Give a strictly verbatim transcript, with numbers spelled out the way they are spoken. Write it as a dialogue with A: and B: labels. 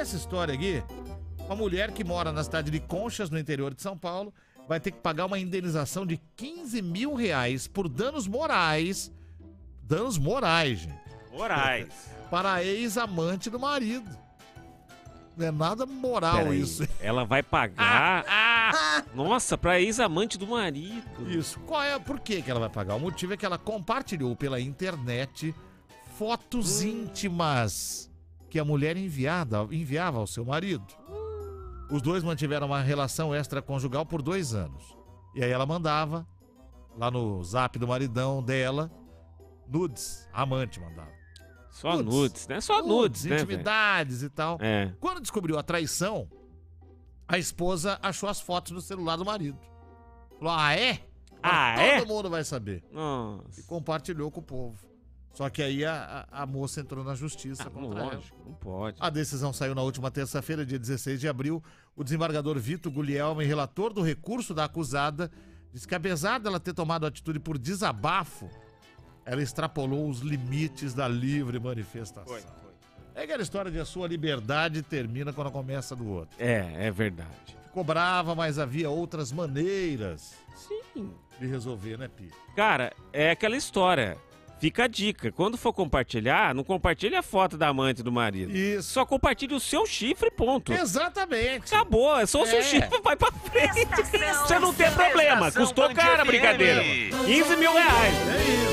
A: essa história aqui, uma mulher que mora na cidade de Conchas, no interior de São Paulo, vai ter que pagar uma indenização de quinze mil reais por danos morais. Danos morais, gente.
B: Morais.
A: Para a ex-amante do marido. Não é nada moral
B: Pera aí,
A: isso.
B: ela vai pagar...
A: Ah,
B: Nossa, pra ex-amante do marido.
A: Isso. Qual é, por que que ela vai pagar? O motivo é que ela compartilhou pela internet fotos hum. íntimas que a mulher enviada, enviava ao seu marido. Os dois mantiveram uma relação extraconjugal por dois anos. E aí ela mandava, lá no zap do maridão dela, nudes. A amante mandava.
B: Só nudes, nudes né? Só nudes, nudes né,
A: intimidades
B: véio?
A: E tal.
B: É.
A: Quando descobriu a traição, a esposa achou as fotos no celular do marido. Falou, ah, é?
B: Ah,
A: Todo
B: é?
A: Todo mundo vai saber.
B: Nossa.
A: E compartilhou com o povo. Só que aí a, a, a moça entrou na justiça
B: ah,
A: contra
B: lógico,
A: ela.
B: Não pode.
A: A decisão saiu na última terça-feira, dia dezesseis de abril. O desembargador Vitor Guglielmi, relator do recurso da acusada, disse que apesar dela ter tomado atitude por desabafo, ela extrapolou os limites da livre manifestação.
B: Foi, foi.
A: É aquela história de a sua liberdade termina quando começa do outro.
B: É, é verdade.
A: Ficou brava, mas havia outras maneiras
B: Sim.
A: de resolver, né, Pi?
B: Cara, é aquela história. Fica a dica, quando for compartilhar, não compartilhe a foto da amante do marido.
A: Isso.
B: Só compartilhe o seu chifre, ponto.
A: Exatamente.
B: Acabou, é só o seu
A: É.
B: chifre, vai pra frente. Você não tem problema, custou cara a brincadeira. quinze mil reais.
A: É isso.